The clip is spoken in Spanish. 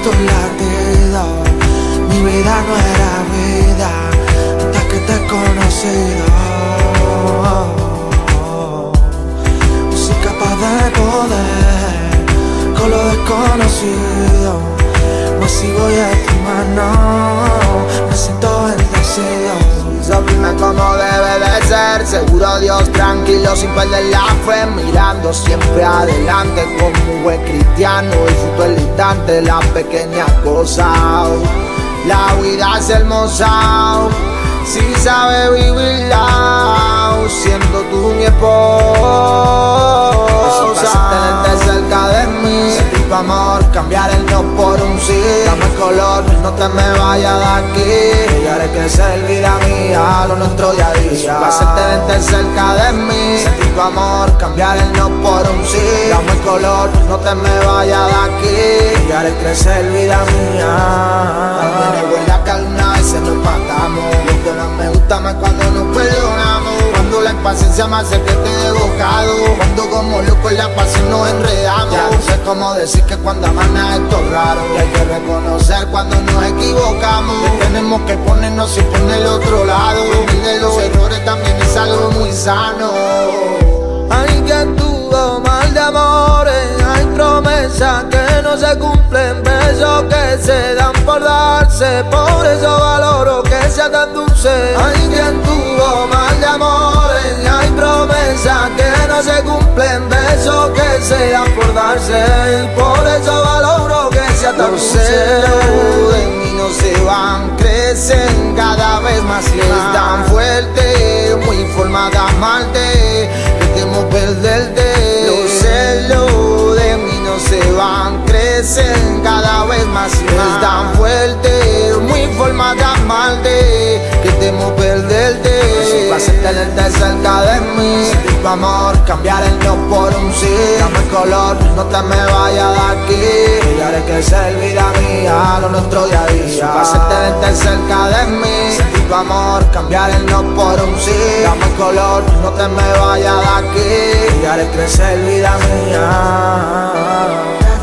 estos latidos. Mi vida no era vida hasta que te he conocido. Soy capaz de poder con lo desconocido. Me sigo y en tu mano me siento bendecido. Sobrina como debe de ser, seguro Dios, tranquilo, sin perder la fe, mirando siempre adelante como un buen cristiano. Disfruto el instante, las pequeñas cosas. La vida es hermosa, si sabe vivirla, siendo tú mi esposa. Tenerte cerca de mí, sentir tu amor, cambiar el no por un sí. Dame el color, no te me vayas de aquí. Y haré crecer vida mía, lo nuestro día a día. Tenerte cerca de mí, sentir tu amor, cambiar el no por un sí. Dame el color, no te me vayas de aquí. Y haré crecer vida mía. También huele que alguna vez nos matamos. Lo que no me gusta más cuando nos perdonamos. Cuando la impaciencia me hace que te he buscado. Cuando como locos en la pasión nos enredamos. Ya no sé cómo decir que cuando aman esto es raro. Y hay que reconocer cuando nos equivocamos. Que tenemos que ponernos siempre en el otro lado. Vivir de los errores también es algo muy sano. Hay que tuvo mal de amores, hay promesas que no se cumplen, besos que se dan por darse, por eso valoro que sea tan dulce. Hay quien tuvo mal de amores, hay promesas que no se cumplen, besos que se dan por darse, por eso valoro que sea tan dulce. Los celos de mí no se van, crecen cada vez más y es tan fuerte, muy forma de amarte, que temo perderte. Los celos de mí no se van, crecen cada vez más y es tan fuerte, muy forma de amarte, que temo perderte. Si vas a tenerte cerca de mí, sentir tu amor, cambiar el no por un sí. Dame el color, no te me vayas de aquí. Y haré crecer vida mía, lo nuestro día a día. Si vas a tenerte cerca de mí, sentir tu amor, cambiar el no por un sí. Dame el color, no te me vayas de aquí. Y haré crecer vida mía.